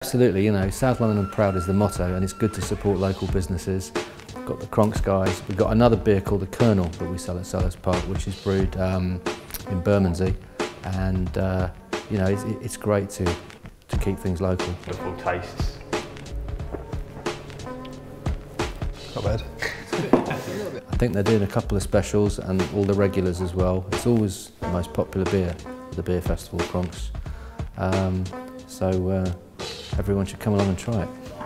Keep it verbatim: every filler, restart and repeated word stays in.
Absolutely, you know, South London and Proud is the motto, and it's good to support local businesses. We've got the Cronx guys, we've got another beer called the Colonel that we sell at Sellers Park, which is brewed um, in Bermondsey, and uh, you know, it's, it's great to, to keep things local. The full tastes. Not bad. I think they're doing a couple of specials and all the regulars as well. It's always the most popular beer at the beer festival, Cronx. Um, so uh, everyone should come along and try it.